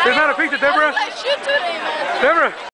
There's not a pizza, Deborah. Shoot today, man. Deborah.